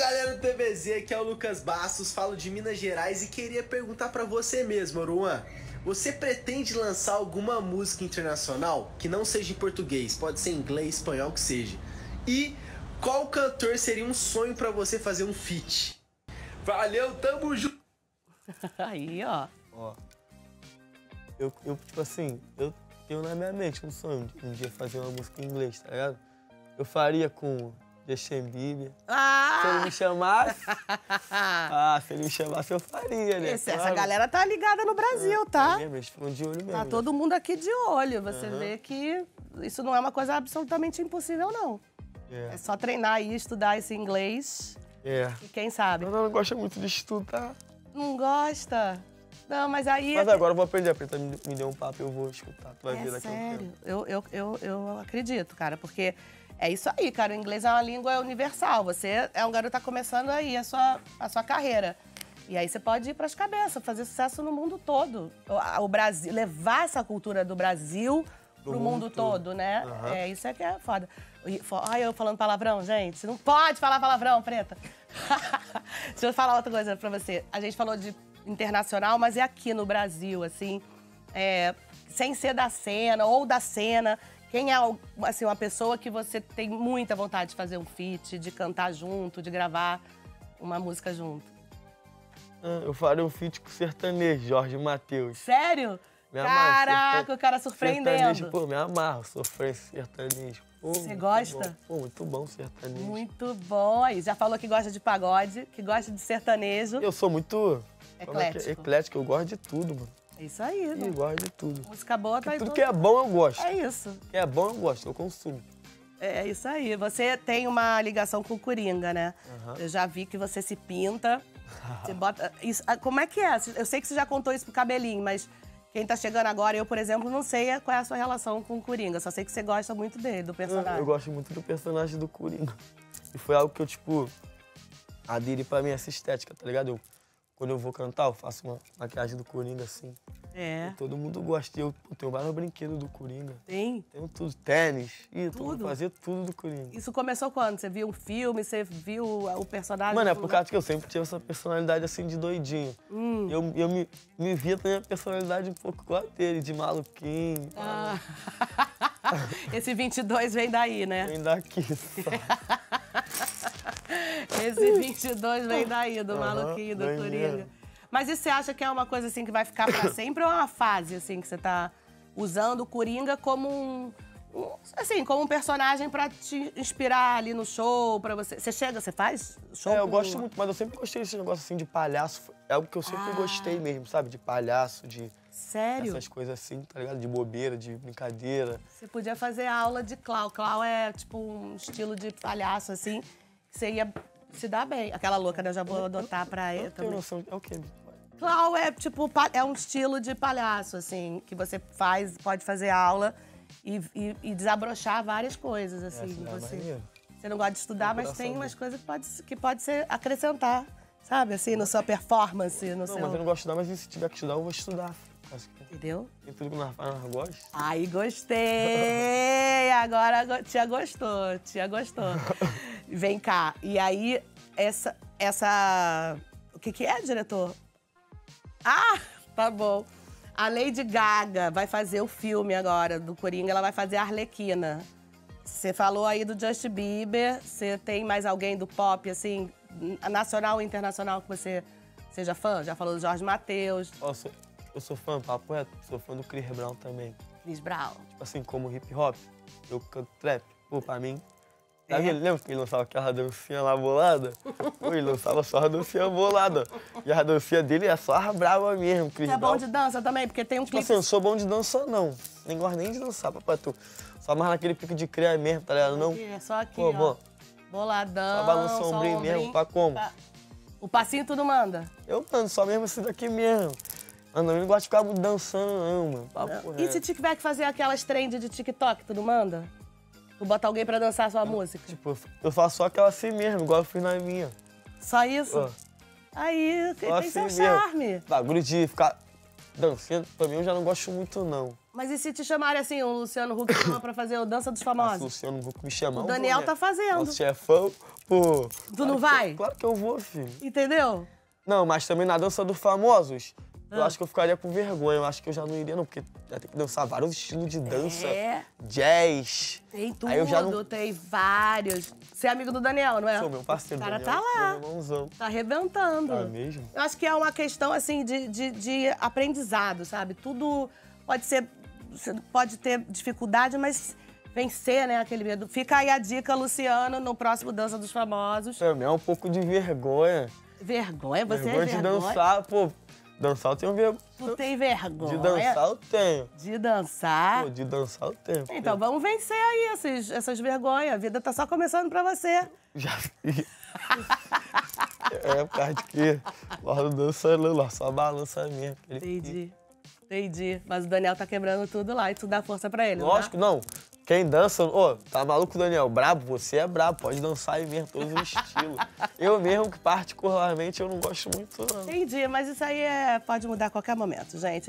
galera do TVZ, aqui é o Lucas Bastos, falo de Minas Gerais e queria perguntar pra você mesmo, Oruan. Você pretende lançar alguma música internacional que não seja em português? Pode ser em inglês, espanhol, o que seja. E qual cantor seria um sonho pra você fazer um feat? Valeu, tamo junto! Aí, ó. Ó, eu tipo assim, eu tenho na minha mente um sonho de um dia fazer uma música em inglês, tá ligado? Eu faria com Justin Bieber. Se ele me chamasse, se ele me chamasse eu faria, né? Essa galera tá ligada no Brasil, tá? É mesmo, eles ficam de olho mesmo. Tá todo mundo aqui de olho. Você vê que isso não é uma coisa absolutamente impossível, não. É só treinar e estudar esse inglês. E quem sabe? Eu não gosto muito de estudar. Não gosta? Não, mas aí... Mas agora eu vou aprender. A Preta me deu um papo e eu vou escutar. Tu vai ver daqui a um tempo. Sério? Eu acredito, cara, porque é isso aí, cara. O inglês é uma língua universal. Você é um garoto que tá começando aí a sua carreira. E aí você pode ir pras cabeças, fazer sucesso no mundo todo. O Brasil, levar essa cultura do Brasil pro mundo todo, né? Isso é que é foda. Olha eu falando palavrão, gente. Você não pode falar palavrão, Preta. Deixa eu falar outra coisa pra você. A gente falou de internacional, mas é aqui no Brasil, assim, sem ser da cena ou da cena. Quem é, assim, uma pessoa que você tem muita vontade de fazer um feat, de cantar junto, de gravar uma música junto? Eu faria um feat com o sertanejo, Jorge Mateus. Sério? Caraca, o cara surpreendendo. Sertanejo, pô, me amarro, sofrer sertanejo. Você gosta? Pô, muito bom sertanejo. Muito bom. Aí, já falou que gosta de pagode, que gosta de sertanejo. Eu sou muito... eclético. Eu gosto de tudo, mano. É isso aí, mano. Eu gosto de tudo. Música boa tá aí. Tudo que é bom eu gosto. É isso. O que é bom eu gosto, eu consumo. É isso aí. Você tem uma ligação com o Coringa, né? Eu já vi que você se pinta. Você bota... Isso, como é que é? Eu sei que você já contou isso pro Cabelinho, mas quem tá chegando agora, eu, por exemplo, não sei qual é a sua relação com o Coringa. Só sei que você gosta muito dele, do personagem. Eu gosto muito do personagem do Coringa. E foi algo que eu, tipo, aderi pra minha essa estética, tá ligado? Quando eu vou cantar, eu faço uma maquiagem do Coringa, assim. E todo mundo gosta. Eu tenho vários brinquedos do Coringa. Tem? Tenho tudo. Tênis. Tudo? Fazer tudo do Coringa. Isso começou quando? Você viu um filme, você viu o personagem? Mano, é por causa que eu sempre tive essa personalidade, assim, de doidinho. Eu me via também a personalidade um pouco igual a dele, de maluquinho. Esse 22 vem daí, né? Vem daqui, só. Esse 22 vem daí, do maluquinho, do Coringa. Mas e você acha que é uma coisa assim que vai ficar pra sempre ou é uma fase assim que você tá usando o Coringa como como um personagem pra te inspirar ali no show, pra você... Você faz show? Eu gosto muito, mas eu sempre gostei desse negócio assim de palhaço. É algo que eu sempre gostei mesmo, sabe? De palhaço, de... Sério? Essas coisas assim, tá ligado? De bobeira, de brincadeira. Você podia fazer aula de clown. Clown é tipo um estilo de palhaço assim, que você ia se dar bem. Aquela louca, né? Eu já vou adotar pra ele também. Noção, é o quê? Clown é tipo, é um estilo de palhaço, assim, que você pode fazer aula e desabrochar várias coisas, assim. Você não gosta de estudar, mas tem umas coisas que pode ser acrescentar, sabe? Assim, na sua performance, no seu... Não, mas eu não gosto de estudar, mas se tiver que estudar, eu vou estudar. Entendeu? Tem tudo que nós gostamos. Aí, gostei! Agora tia gostou. Vem cá, e aí, o que é, diretor? Tá bom. A Lady Gaga vai fazer o filme agora do Coringa, ela vai fazer a Arlequina. Você falou aí do Justin Bieber, você tem mais alguém do pop, assim, nacional ou internacional que você seja fã? Já falou do Jorge Mateus. Eu sou fã, papo reto, sou fã do Chris Brown também. Chris Brown. Tipo assim, como hip hop, eu canto trap. Pô, pra mim... Lembra que ele lançava aquela dancinha lá bolada? Pô, ele lançava só a dancinha bolada. E a dancinha dele é só a brava mesmo, Chris Você é bom de dança também? Porque tem um clipe... Assim, eu não sou bom de dança, não. Nem gosto nem de dançar, papai, tu. Só mais naquele pico de criar mesmo, tá ligado? Não? É só aqui, pô, ó. Boladão, só balança o ombrinho mesmo, pra como? O passinho tu não manda? Eu mando, só mesmo assim daqui mesmo. Eu não gosto de ficar muito dançando, não, mano. E se tiver que fazer aquelas trends de TikTok, tu não manda? Tu bota alguém pra dançar a sua música? Tipo, eu faço só aquela assim mesmo, igual eu fiz na minha. Só isso? Aí, tem seu charme. Bagulho de ficar dançando, pra mim eu já não gosto muito, não. Mas e se te chamarem assim, o Luciano Huck chama pra fazer o Dança dos Famosos? O Luciano Huck me chama. O Daniel tá fazendo. Nosso chefão, Pô. Tu não vai? Claro que eu vou, filho. Entendeu? Não, mas também na dança dos famosos, eu acho que eu ficaria com vergonha. Eu acho que eu já não iria, não, porque já tem que dançar vários estilos de dança. Jazz. Tem tudo, Aí eu já não... tem vários. Você é amigo do Daniel, não é? Sou meu parceiro, O cara Daniel, tá lá. meu irmãozão. Tá arrebentando. Tá mesmo? Eu acho que é uma questão, assim, de aprendizado, sabe? Tudo pode ser... Você pode ter dificuldade, mas vencer, né, aquele medo. Fica aí a dica, Luciano, no próximo Dança dos Famosos. Também é um pouco de vergonha. Vergonha? Você vergonha é de vergonha? dançar, pô. Dançar eu tenho vergonha. Tu tem vergonha? De dançar eu tenho. De dançar? Pô, de dançar eu tenho. Então vamos vencer aí essas vergonhas. A vida tá só começando pra você. Já vi. É, por causa de que lá dançando lá, só balança mesmo. Entendi. Mas o Daniel tá quebrando tudo lá e tu dá força pra ele, Lógico, não. Quem dança... Ô, tá maluco, Daniel? Brabo? Você é brabo, pode dançar aí mesmo, todos os estilos. Eu mesmo, que particularmente, eu não gosto muito, não. Entendi, mas isso aí pode mudar a qualquer momento, gente.